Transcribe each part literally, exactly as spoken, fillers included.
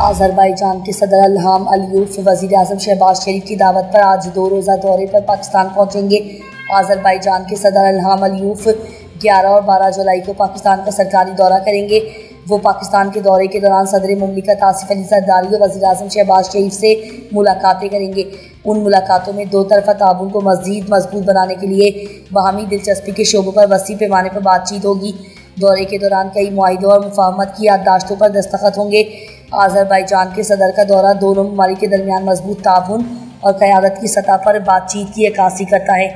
Azerbaijan के सदर इल्हाम अलीयव वज़ीर आज़म शहबाज शरीफ की दावत पर आज दो रोज़ा दौरे पर पाकिस्तान पहुँचेंगे। अज़रबैजान के सदर इल्हाम अलीयव ग्यारह और बारह जुलाई को पाकिस्तान का सरकारी दौरा करेंगे। वो पाकिस्तान के दौरे के दौरान सदर मुमलिकत आसिफ अली ज़रदारी और वज़ीर आज़म शहबाज शरीफ से मुलाकातें करेंगे। उन मुलाकातों में दो तरफ़ा ताउन को मज़ीद मजबूत बनाने के लिए बाहमी दिलचस्पी के शोबों पर वसी पैमाने पर बातचीत होगी। दौरे के दौरान कई मुआहिदों और मुफाहमत की याददाश्तों पर दस्तखत होंगे। अज़रबैजान के सदर का दौरा दोनों ममालिक के दरमियान मजबूत ताउन और क़यादत की सतह पर बातचीत की अक्कासी करता है।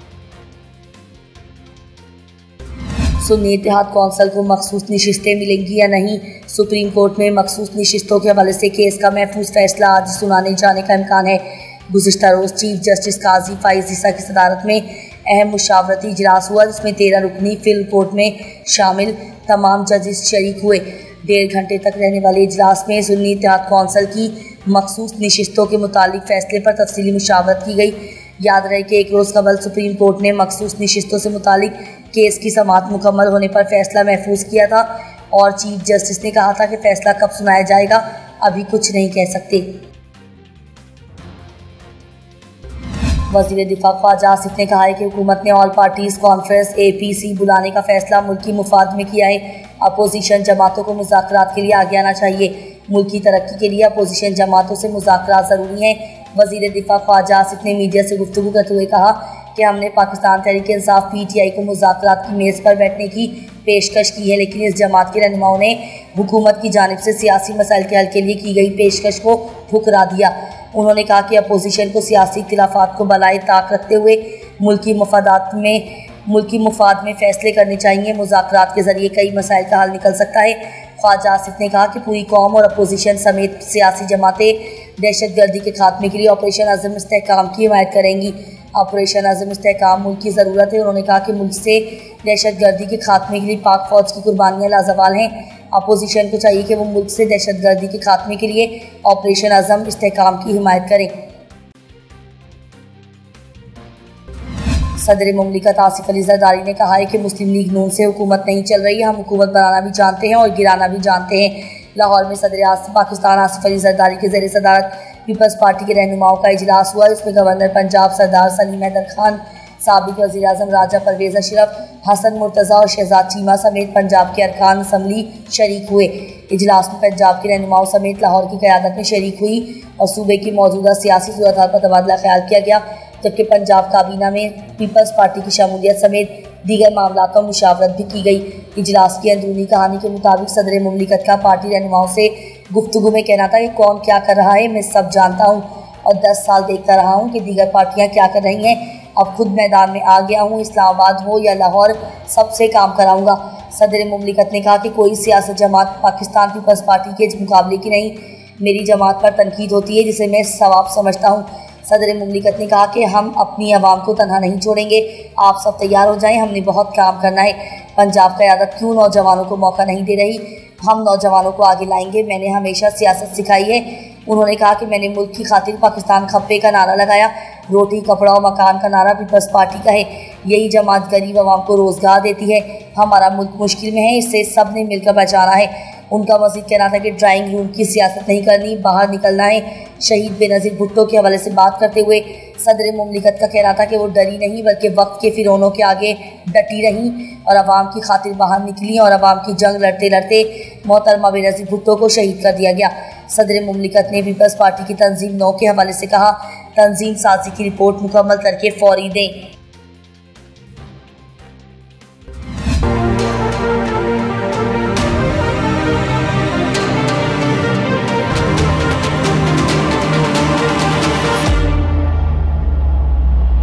सुन्नी इत्तेहाद कौंसिल को मखसूस नशिस्तें मिलेंगी या नहीं। सुप्रीम कोर्ट में मखसूस नशिस्तों के हवाले से केस का महफूज फैसला आज सुनाने जाने का इम्कान है। गुज़िश्ता रोज़ चीफ जस्टिस काजी फ़ाइज़ ईसा की सदारत में अहम मुशावरती इजलास हुआ, जिसमें तेरह रुकनी फिल कोर्ट में शामिल तमाम जजेस शरीक हुए। डेढ़ घंटे तक रहने वाले इजलास में सुन्नी इत्तेहाद कौंसिल की मखसूस नशिस्तों के मुतालिक फैसले पर तफसीली मुशावरत की गई। याद रहे कि एक रोज़ कबल सुप्रीम कोर्ट ने मखसूस नशिस्तों से मुतालिक केस की समाअत मुकम्मल होने पर फैसला महफूज किया था और चीफ जस्टिस ने कहा था कि फैसला कब सुनाया जाएगा अभी कुछ नहीं कह सकते। वज़ीर दिफा ख्वाजा आसिफ ने कहा है कि हुकूमत ने all parties conference A P C बुलाने का फैसला मुल्की मुफाद में किया है। अपोजिशन जमातों को मुज़ाकरात के लिए आगे आना चाहिए। मुल्की तरक्की के लिए अपोजिशन जमातों से मुज़ाकरात ज़रूरी हैं। वज़ीर दिफा ख्वाजा आसिफ ने मीडिया से गुफ्तगू करते हुए कहा कि हमने Pakistan Tehreek-e-Insaf P T I को मुज़ाकरात की मेज़ पर बैठने की पेशकश की है, लेकिन इस जमात के रहनुमाओं ने हुकूमत की जानिब से सियासी मसाइल के हल के लिए की गई पेशकश को ठुकरा दिया। उन्होंने कहा कि अपोजिशन को सियासी इख्तिलाफात को बलाए ताक रखते हुए मुल्की मफादात में मुल्की मुफाद में फ़ैसले करने चाहिए। मुज़ाकरात के ज़रिए कई मसाइल का हल निकल सकता है। ख्वाजा आसिफ ने कहा कि पूरी कौम और अपोजिशन समेत सियासी जमातें दहशत गर्दी के खात्मे के लिए ऑपरेशन अज़म इस्तेहकाम की हिमायत करेंगी। ऑपरेशन अज़म इस्तेहकाम मुल्क की ज़रूरत है। उन्होंने कहा कि मुल्क से दहशत गर्दी के खात्मे के लिए पाक फ़ौज की कुर्बानियाँ लाजवाल हैं। अपोजिशन को चाहिए कि वो मुल्क से दहशत गर्दी के खात्मे के लिए ऑपरेशन अज़म इस्तेहकाम की हिमायत करें। सदर मुमलिकत आसिफ अली ज़रदारी ने कहा है कि मुस्लिम लीग नून से हुकूमत नहीं चल रही है। हम हुकूमत बनाना भी जानते हैं और गिराना भी जानते हैं। लाहौर में सदर आसिफ पाकिस्तान आसिफ अली ज़रदारी के ज़ेर सदारत पीपल्स पार्टी के रहनुमाओं का इजलास हुआ, जिसमें गवर्नर पंजाब सरदार सलीम हैदर खान, साबिक वज़ीर आज़म राजा परवेज़ अशरफ, हसन मुर्तज़ा और शहजाद चीमा समेत पंजाब के अरकान असम्बली शरीक हुए। इजलास में पंजाब के रहनुमाओं समेत लाहौर की क़यादत में शरीक हुई और सूबे की मौजूदा सियासी सूरत हाल पर तबादला ख्याल किया गया, जबकि पंजाब काबीना में पीपल्स पार्टी की शमूलियत समेत दीगर मामला पर मुशावरत भी की गई। इजलास की अंदरूनी कहानी के मुताबिक सदर मुमलिकत का पार्टी रहनुमाओं से गुफ्तगू में कहना था कि कौन क्या कर रहा है मैं सब जानता हूँ और दस साल देखता रहा हूँ कि दीगर पार्टियाँ क्या कर रही हैं। अब खुद मैदान में आ गया हूँ, इस्लामाबाद हो या लाहौर सबसे काम कराऊँगा। सदर मुमलिकत ने कहा कि कोई सियासत जमात पाकिस्तान पीपल्स पार्टी के मुकाबले की नहीं। मेरी जमात पर तनकीद होती है जिसे मैं सवाब समझता हूँ। सदर मुमलिकत ने कहा कि हम अपनी आवाम को तनहा नहीं छोड़ेंगे। आप सब तैयार हो जाएं, हमने बहुत काम करना है। पंजाब क़यादत क्यों नौजवानों को मौका नहीं दे रही? हम नौजवानों को आगे लाएंगे। मैंने हमेशा सियासत सिखाई है। उन्होंने कहा कि मैंने मुल्क की खातिर पाकिस्तान खप्पे का नारा लगाया। रोटी कपड़ा और मकान का नारा पीपल्स पार्टी का है। यही जमात गरीब आवाम को रोज़गार देती है। हमारा मुल्क मुश्किल में है, इससे सब ने मिलकर बचाना है। उनका मज़ीद कहना था कि ड्राइंग रूम की सियासत नहीं करनी, बाहर निकलना है। शहीद बेनज़ीर भुट्टो के हवाले से बात करते हुए सदर मुमलिकत का कहना था कि वो डरी नहीं बल्कि वक्त के फिरौनों के आगे डटी रहीं और अवाम की खातिर बाहर निकली और अवाम की जंग लड़ते लड़ते मोहतरमा बेनज़ीर भुट्टो को शहीद कर दिया गया। सदर मुमलिकत ने पीपल्स पार्टी की तंजीम नौ के हवाले से कहा, तंजीम साजी की रिपोर्ट मुकम्मल करके फौरी दें।